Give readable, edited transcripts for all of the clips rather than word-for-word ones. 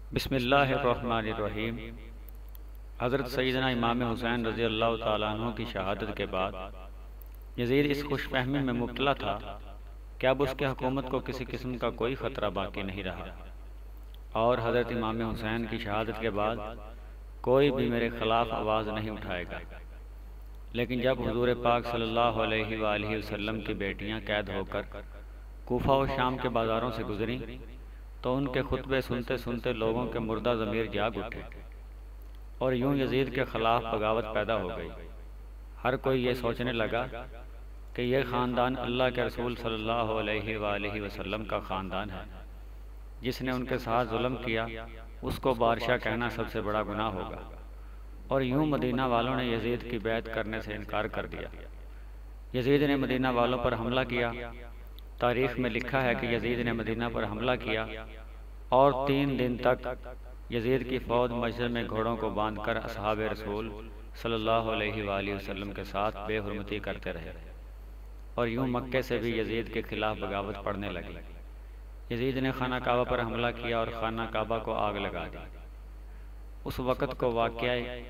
बिस्मिल्लाहिर्रहमानिर्रहीम। हज़रत सैयदना इमाम हुसैन रज़ी अल्लाह तआला अन्हु की शहादत के बाद यज़ीद इस खुशफहमी में मुब्तला था कि अब उसकी हुकूमत को किसी किस्म का कोई ख़तरा बाकी नहीं रहा और हज़रत इमाम हुसैन की शहादत के बाद कोई भी मेरे ख़िलाफ़ आवाज़ नहीं उठाएगा। लेकिन जब हुज़ूर पाक सल्लल्लाहु अलैहि वआलिहि वसल्लम की बेटियां कैद होकर कूफा और शाम के बाज़ारों से गुजरीं तो उनके खुतबे सुनते सुनते लोगों के मुर्दा ज़मीर जाग उठे और यूं यजीद के ख़िलाफ़ बगावत पैदा हो गई। हर कोई ये सोचने लगा कि यह ख़ानदान अल्लाह के रसूल सल्लल्लाहु अलैहि वसल्लम का ख़ानदान है। जिसने उनके साथ जुल्म किया उसको बादशाह कहना सबसे बड़ा गुनाह होगा। और यूं मदीना वालों ने यजीद की बैत करने से इनकार कर दिया। यजीद ने मदीना वालों पर हमला किया। तारीख़ में लिखा है कि यजीद ने मदीना पर हमला किया और 3 दिन तक यजीद की फ़ौज मस्जिद में घोड़ों को बांधकर असहाब रसूल सल्लल्लाहु अलैहि वसल्लम के साथ बेहुरमती करते रहे और यूं मक्के से भी यजीद के खिलाफ बगावत पड़ने लगी। यजीद ने खाना काबा पर हमला किया और खाना काबा को आग लगा दी। उस वक़्त को वाक़या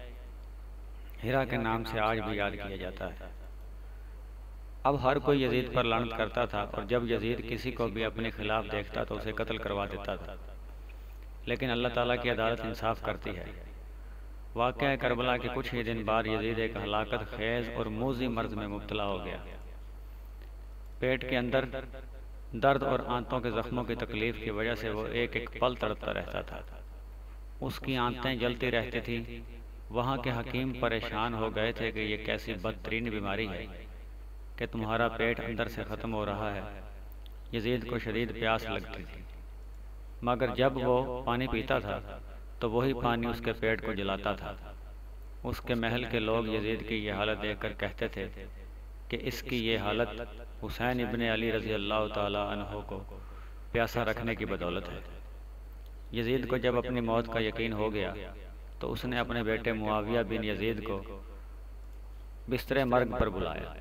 हिरा के नाम से आज भी याद किया जाता है। अब हर कोई यजीद पर लानत करता था और जब यजीद किसी को भी अपने खिलाफ देखता तो उसे कत्ल करवा देता था। लेकिन अल्लाह ताला की अदालत इंसाफ करती है। वाक़या करबला के कुछ ही दिन बाद यजीद एक हलाकत खेज और मूजी मर्ज में मुब्तला हो गया। पेट के अंदर दर्द और आंतों के जख्मों की तकलीफ की वजह से वो एक एक पल तड़पता रहता था। उसकी आंतें जलती रहती थीं। वहाँ के हकीम परेशान हो गए थे कि ये कैसी बदतरीन बीमारी है कि तुम्हारा पेट अंदर से ख़त्म हो रहा है। यजीद को शदीद प्यास लगती थी, मगर जब वो पानी पीता था तो वही पानी उसके पेट को जलाता था। उसके महल के लोग यजीद की ये हालत देखकर कहते थे कि इसकी ये हालत हुसैन इब्ने अली रज़ी अल्लाह ताला अन्हो को प्यासा रखने की बदौलत है। यजीद को जब अपनी मौत का यकीन हो गया तो उसने अपने बेटे मुआविया बिन यजीद को बिस्तरे मर्ग पर बुलाया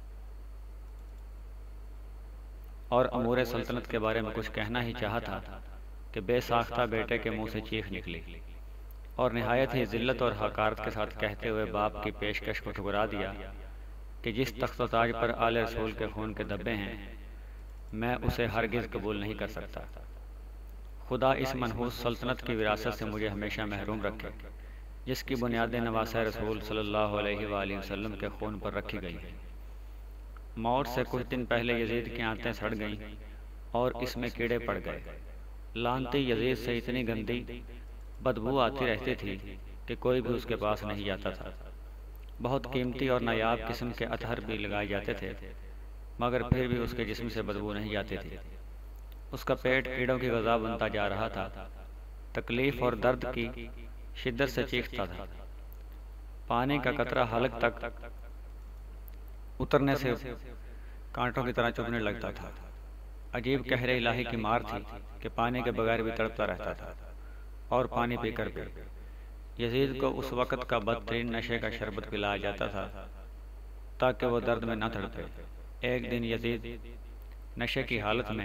और अमूर सल्तनत के बारे में कुछ कहना ही चाहा था कि बेसाख्ता बेटे के मुंह से चीख निकली और निहायत ही जिल्लत और हकारत के साथ कहते हुए बाप की पेशकश को ठुकरा दिया कि जिस तख्त ताज पर आले रसूल के खून के धब्बे हैं मैं उसे हरगिज़ कबूल नहीं कर सकता। खुदा इस मनहूस सल्तनत की विरासत से मुझे हमेशा महरूम रखे जिसकी बुनियादें नवासे रसूल सल्लल्लाहु अलैहि वसल्लम के खून पर रखी गई हैं। मौत से कुछ दिन पहले यजीद की आंतें सड़ गईं और इसमें कीड़े पड़ गए। लानती यजीद से इतनी गंदी बदबू आती रहती थी कि कोई भी उसके पास नहीं जाता था। बहुत कीमती और नायाब किस्म के अतहर भी लगाए जाते थे, मगर फिर भी उसके जिस्म से बदबू नहीं जाती थी। उसका पेट कीड़ों की ग़ज़ा बनता जा रहा था। तकलीफ़ और दर्द की शिद्दत से चीखता था। पानी का कतरा हलक तक उतरने से कांटों की तरह चुभने लगता था। अजीब कहरे इलाही की मार थी कि पानी के बगैर भी तड़पता रहता था और पानी पीकर भी। यजीद को उस वक़्त का बदतरीन नशे का शरबत पिलाया जाता था ताकि वो दर्द में न तड़पे। एक दिन यजीद नशे की हालत में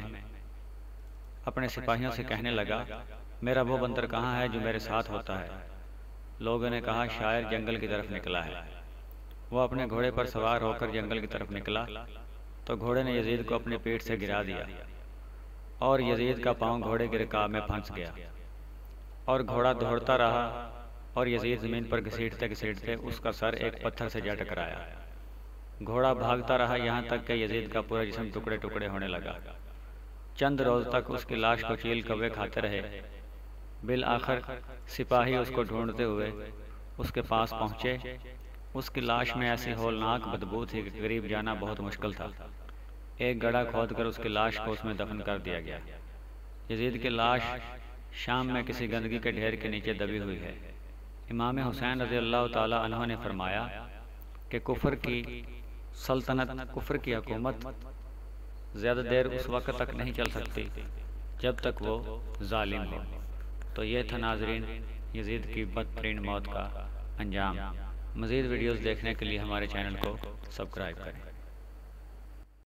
अपने सिपाहियों से कहने लगा, मेरा वो बंदर कहाँ है जो मेरे साथ होता है। लोगों ने कहा, शायर जंगल की तरफ निकला है। वो अपने घोड़े पर सवार होकर जंगल की तरफ निकला तो घोड़े ने यजीद को अपनी पीठ से गिरा दिया और यजीद का पांव घोड़े के रिकाब में फंस गया और घोड़ा दौड़ता रहा और यजीद ज़मीन पर घसीटते घसीटते उसका सर एक पत्थर से जा टकराया। घोड़ा भागता रहा यहाँ तक कि यजीद का पूरा जिस्म टुकड़े टुकड़े होने लगा। चंद रोज़ तक उसकी लाश को चील कौवे खाते रहे। बिल आखिर सिपाही उसको ढूंढते हुए उसके पास पहुँचे। उसकी लाश में ऐसी होलनाक बदबू थी कि करीब जाना बहुत मुश्किल था। एक गड्ढा खोदकर उसकी लाश को उसमें दफन कर दिया गया। यजीद की लाश शाम में किसी गंदगी के ढेर के नीचे दबी हुई है। इमाम हुसैन रज़ी अल्लाह ताला अन्हु ने फरमाया कि कुफ्र की सल्तनत, कुफ्र की हुकूमत ज़्यादा देर उस वक़्त तक नहीं चल सकती जब तक वो जालिम हो। तो ये था नाज़रीन यजीद की बदतरीन मौत का अंजाम। मज़ीद वीडियोज़ देखने के लिए हमारे चैनल को सब्सक्राइब करें।